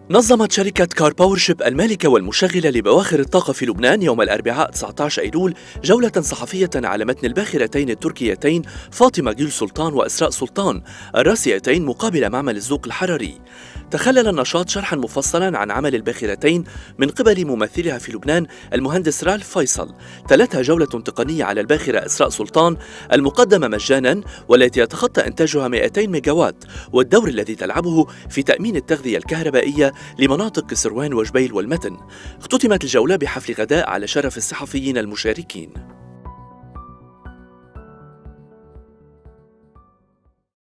نظمت شركة كار باورشيب المالكة والمشغلة لبواخر الطاقة في لبنان يوم الأربعاء 19 أيلول جولة صحفية على متن الباخرتين التركيتين فاطمة جيل سلطان وإسراء سلطان الراسيتين مقابل معمل الزوق الحرري. تخلل النشاط شرحا مفصلا عن عمل الباخرتين من قبل ممثلها في لبنان المهندس رالف فيصل. تلتها جولة تقنية على الباخرة إسراء سلطان المقدمة مجانا والتي يتخطى إنتاجها 200 ميجاوات، والدور الذي تلعبه في تأمين التغذية الكهربائية لمناطق كسروان وجبيل والمتن. اختتمت الجولة بحفل غداء على شرف الصحفيين المشاركين.